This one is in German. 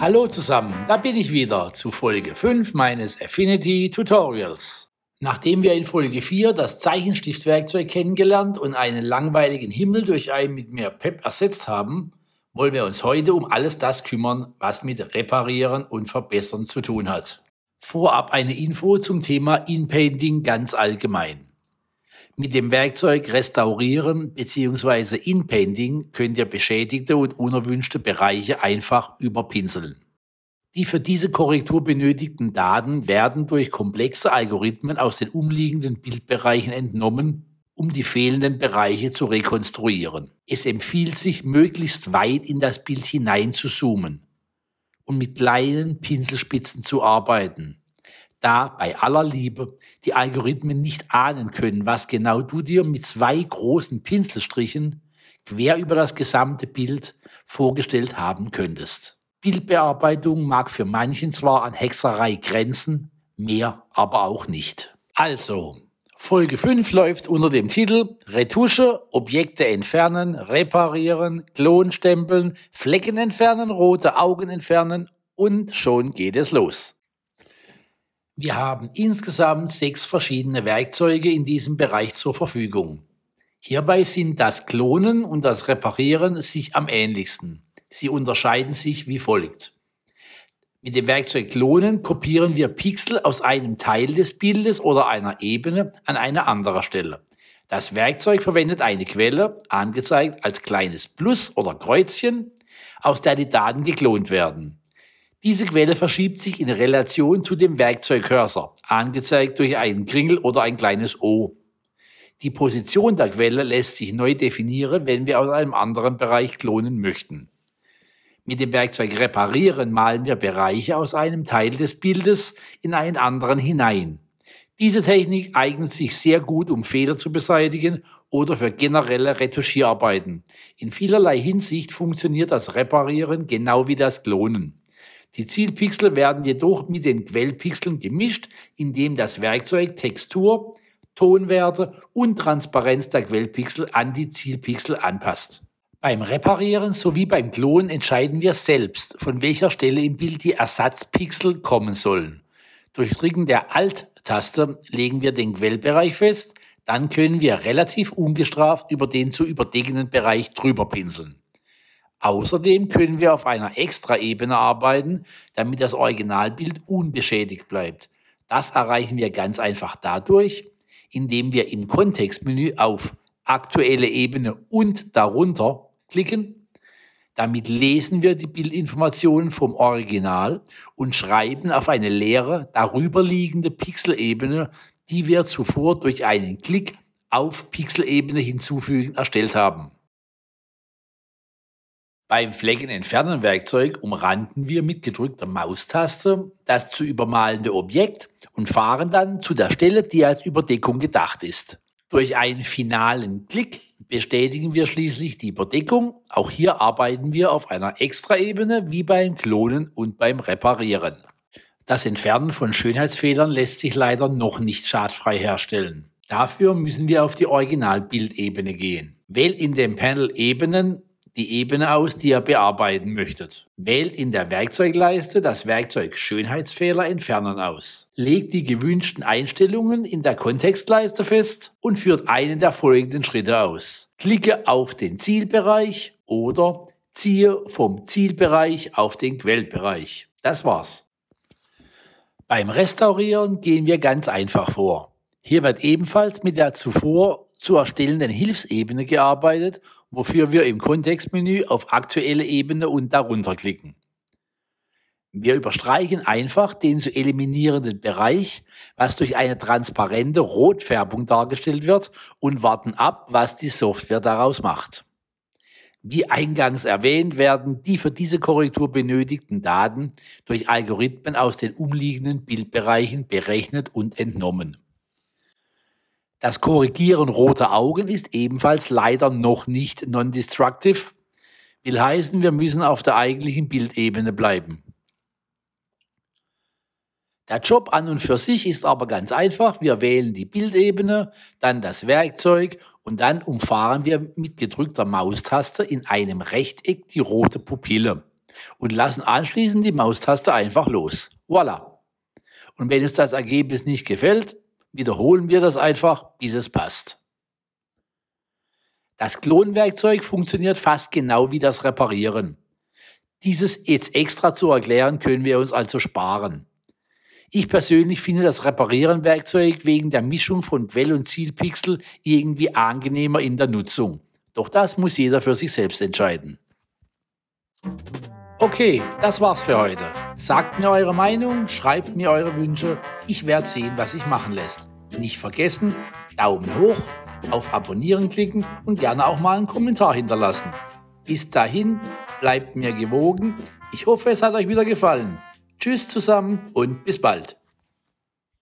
Hallo zusammen, da bin ich wieder zu Folge 5 meines Affinity Tutorials. Nachdem wir in Folge 4 das Zeichenstiftwerkzeug kennengelernt und einen langweiligen Himmel durch einen mit mehr Pep ersetzt haben, wollen wir uns heute um alles das kümmern, was mit Reparieren und Verbessern zu tun hat. Vorab eine Info zum Thema Inpainting ganz allgemein. Mit dem Werkzeug Restaurieren bzw. Inpainting könnt ihr beschädigte und unerwünschte Bereiche einfach überpinseln. Die für diese Korrektur benötigten Daten werden durch komplexe Algorithmen aus den umliegenden Bildbereichen entnommen, um die fehlenden Bereiche zu rekonstruieren. Es empfiehlt sich, möglichst weit in das Bild hinein zu zoomen und mit kleinen Pinselspitzen zu arbeiten, da bei aller Liebe die Algorithmen nicht ahnen können, was genau du dir mit 2 großen Pinselstrichen quer über das gesamte Bild vorgestellt haben könntest. Bildbearbeitung mag für manchen zwar an Hexerei grenzen, mehr aber auch nicht. Also, Folge 5 läuft unter dem Titel Retusche, Objekte entfernen, reparieren, Klon stempeln, Flecken entfernen, rote Augen entfernen und schon geht es los. Wir haben insgesamt 6 verschiedene Werkzeuge in diesem Bereich zur Verfügung. Hierbei sind das Klonen und das Reparieren sich am ähnlichsten. Sie unterscheiden sich wie folgt. Mit dem Werkzeug Klonen kopieren wir Pixel aus einem Teil des Bildes oder einer Ebene an eine andere Stelle. Das Werkzeug verwendet eine Quelle, angezeigt als kleines Plus oder Kreuzchen, aus der die Daten geklont werden. Diese Quelle verschiebt sich in Relation zu dem Werkzeugcursor, angezeigt durch einen Kringel oder ein kleines O. Die Position der Quelle lässt sich neu definieren, wenn wir aus einem anderen Bereich klonen möchten. Mit dem Werkzeug Reparieren malen wir Bereiche aus einem Teil des Bildes in einen anderen hinein. Diese Technik eignet sich sehr gut, um Fehler zu beseitigen oder für generelle Retuschierarbeiten. In vielerlei Hinsicht funktioniert das Reparieren genau wie das Klonen. Die Zielpixel werden jedoch mit den Quellpixeln gemischt, indem das Werkzeug Textur, Tonwerte und Transparenz der Quellpixel an die Zielpixel anpasst. Beim Reparieren sowie beim Klonen entscheiden wir selbst, von welcher Stelle im Bild die Ersatzpixel kommen sollen. Durch Drücken der Alt-Taste legen wir den Quellbereich fest, dann können wir relativ ungestraft über den zu überdeckenden Bereich drüber pinseln. Außerdem können wir auf einer Extraebene arbeiten, damit das Originalbild unbeschädigt bleibt. Das erreichen wir ganz einfach dadurch, indem wir im Kontextmenü auf Aktuelle Ebene und darunter klicken. Damit lesen wir die Bildinformationen vom Original und schreiben auf eine leere, darüberliegende Pixelebene, die wir zuvor durch einen Klick auf Pixelebene hinzufügen erstellt haben. Beim Flecken-Entfernen-Werkzeug umranden wir mit gedrückter Maustaste das zu übermalende Objekt und fahren dann zu der Stelle, die als Überdeckung gedacht ist. Durch einen finalen Klick bestätigen wir schließlich die Überdeckung. Auch hier arbeiten wir auf einer Extraebene wie beim Klonen und beim Reparieren. Das Entfernen von Schönheitsfehlern lässt sich leider noch nicht schadfrei herstellen. Dafür müssen wir auf die Originalbildebene gehen. Wählt in dem Panel Ebenen die Ebene aus, die ihr bearbeiten möchtet. Wählt in der Werkzeugleiste das Werkzeug Schönheitsfehler entfernen aus. Legt die gewünschten Einstellungen in der Kontextleiste fest und führt einen der folgenden Schritte aus. Klicke auf den Zielbereich oder ziehe vom Zielbereich auf den Quellbereich. Das war's. Beim Restaurieren gehen wir ganz einfach vor. Hier wird ebenfalls mit der zuvor zu erstellenden Hilfsebene gearbeitet, wofür wir im Kontextmenü auf Aktuelle Ebene und darunter klicken. Wir überstreichen einfach den zu eliminierenden Bereich, was durch eine transparente Rotfärbung dargestellt wird, und warten ab, was die Software daraus macht. Wie eingangs erwähnt, werden die für diese Korrektur benötigten Daten durch Algorithmen aus den umliegenden Bildbereichen berechnet und entnommen. Das Korrigieren roter Augen ist ebenfalls leider noch nicht non-destructive, will heißen, wir müssen auf der eigentlichen Bildebene bleiben. Der Job an und für sich ist aber ganz einfach. Wir wählen die Bildebene, dann das Werkzeug und dann umfahren wir mit gedrückter Maustaste in einem Rechteck die rote Pupille. und lassen anschließend die Maustaste einfach los. Voilà. Und wenn uns das Ergebnis nicht gefällt, wiederholen wir das einfach, bis es passt. Das Klonwerkzeug funktioniert fast genau wie das Reparieren. Dieses jetzt extra zu erklären, können wir uns also sparen. Ich persönlich finde das Reparieren-Werkzeug wegen der Mischung von Quell- und Zielpixel irgendwie angenehmer in der Nutzung. Doch das muss jeder für sich selbst entscheiden. Okay, das war's für heute. Sagt mir eure Meinung, schreibt mir eure Wünsche. Ich werde sehen, was sich machen lässt. Nicht vergessen, Daumen hoch, auf Abonnieren klicken und gerne auch mal einen Kommentar hinterlassen. Bis dahin, bleibt mir gewogen. Ich hoffe, es hat euch wieder gefallen. Tschüss zusammen und bis bald.